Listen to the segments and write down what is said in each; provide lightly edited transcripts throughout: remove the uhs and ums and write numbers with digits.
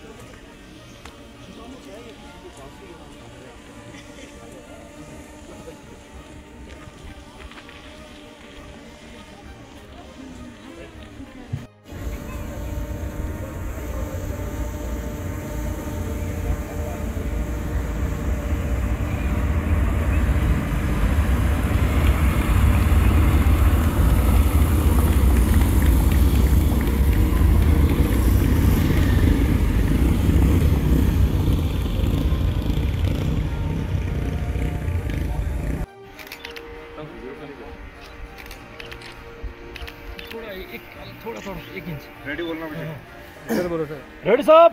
Ready बोलना मुझे। Sir बोलो सर। रेडी साहब।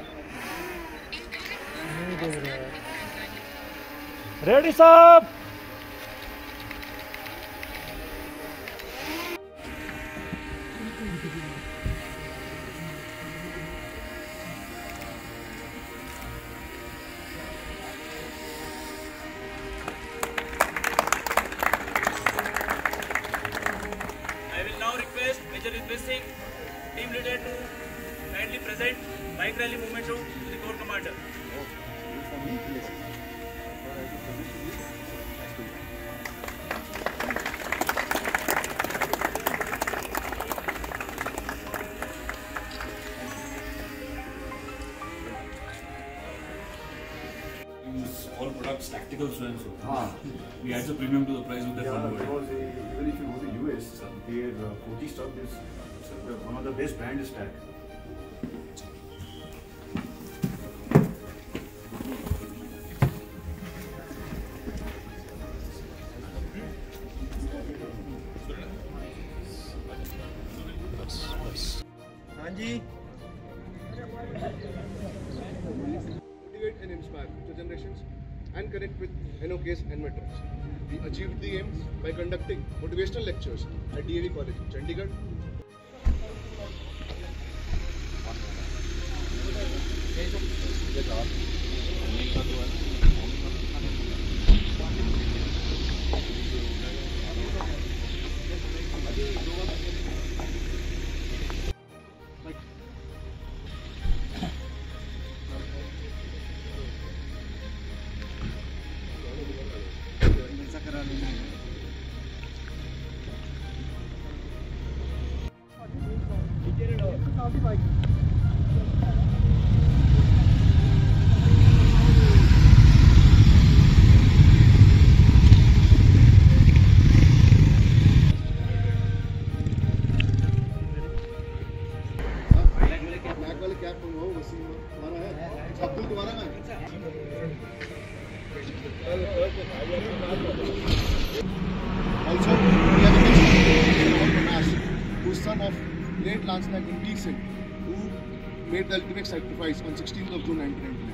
रेडी साहब। I will now request Major Ridhvir Singh, team leader, to kindly present bike rally movement show to the corps commander. All products tactical so and so. We add a premium to the price with the because even if you go to US, their 40 stock is one of the best brand is tag. हाँ जी। Motivate and inspire future generations and connect with NOKs and veterans. We achieved the aims by conducting motivational lectures at DAV College, Chandigarh. Also, we have a Drass, who's son of great Lance Knight Singh, who made the ultimate sacrifice on 16th of June 1990.